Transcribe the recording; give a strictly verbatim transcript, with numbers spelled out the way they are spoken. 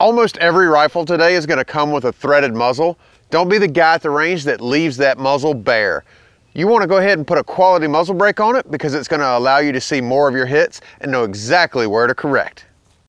Almost every rifle today is going to come with a threaded muzzle. Don't be the guy at the range that leaves that muzzle bare. You want to go ahead and put a quality muzzle brake on it because it's going to allow you to see more of your hits and know exactly where to correct.